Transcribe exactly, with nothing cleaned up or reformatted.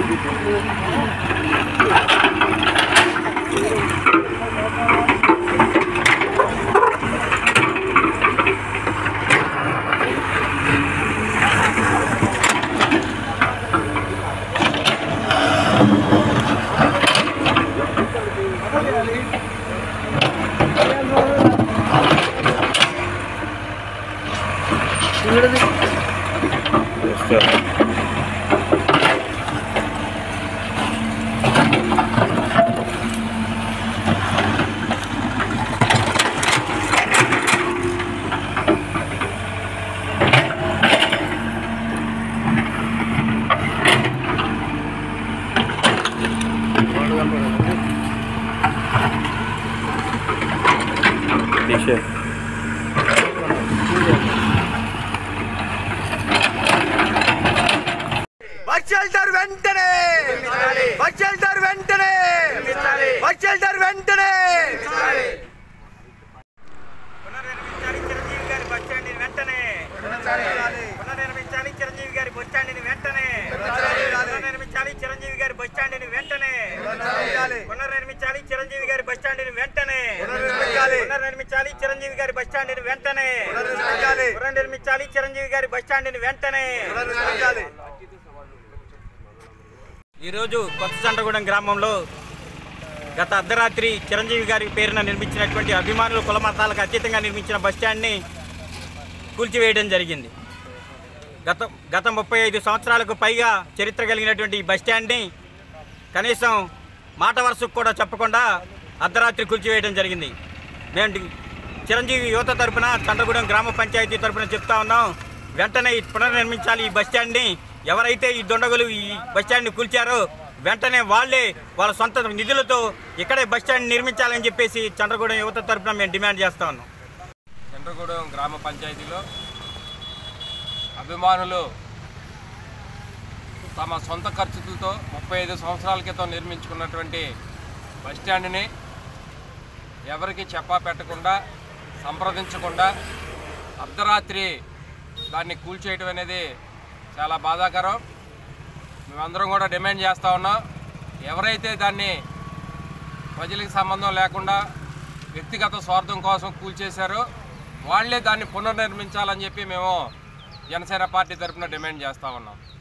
బస్సెల్టర్ వెంటనే బస్సెల్టర్ వెంటనే బస్సెల్టర్ వెంటనే పునర్నిర్మించాలి చిరంజీవి గారి బస్ స్టాండ్ వెంటనే పునర్నిర్మించాలి చిరంజీవి గారి బస్ స్టాండ్ వెంటనే పునర్నిర్మించాలి చిరంజీవి గారి బస్ స్టాండ్ వెంటనే పునర్నిర్మించాలి చిరంజీవి గారి బస్ స్టాండ్ వెంటనే పునర్నిర్మించాలి చిరంజీవి గారి బస్ స్టాండ్ వెంటనే పునర్నిర్మించాలి చిరంజీవి గారి బస్ స్టాండ్ వెంటనే. ఈరోజు కొత్త చండ్రగూడెం గ్రామంలో గత అర్ధరాత్రి చిరంజీవి గారి పేరున నిర్మించినటువంటి అభిమానులు కుల మతాలకు అతీతంగా నిర్మించిన బస్టాండ్ని కూల్చివేయడం జరిగింది. గత గత ముప్పై ఐదు సంవత్సరాలకు పైగా చరిత్ర కలిగినటువంటి ఈ బస్టాండ్ని కనీసం మాట వరుసకు కూడా చెప్పకుండా అర్ధరాత్రి కూల్చివేయడం జరిగింది. మేము చిరంజీవి యువత తరఫున చండ్రగూడెం గ్రామ పంచాయతీ తరఫున చెప్తా ఉన్నాం, వెంటనే పునర్నిర్మించాలి ఈ బస్టాండ్ని. ఎవరైతే ఈ దొండగులు ఈ బస్టాండ్ని కూల్చారో వెంటనే వాళ్ళే వాళ్ళ సొంత నిధులతో ఇక్కడే బస్టాండ్ నిర్మించాలని చెప్పేసి చండ్రగూడెం యువత తరఫున మేము డిమాండ్ చేస్తా ఉన్నాం. చండ్రగూడెం గ్రామ పంచాయతీలో అభిమానులు తమ సొంత ఖర్చులతో ముప్పై ఐదు సంవత్సరాల క్రితం నిర్మించుకున్నటువంటి బస్టాండ్ని ఎవరికి చెప్పా పెట్టకుండా సంప్రదించకుండా అర్ధరాత్రి దాన్ని కూల్చేయటం అనేది చాలా బాధాకరం. మేమందరం కూడా డిమాండ్ చేస్తూ ఉన్నాం, ఎవరైతే దాన్ని ప్రజలకు సంబంధం లేకుండా వ్యక్తిగత స్వార్థం కోసం కూల్చేశారో వాళ్లే దాన్ని పునర్నిర్మించాలని చెప్పి మేము జనసేన పార్టీ తరఫున డిమాండ్ చేస్తూ ఉన్నాం.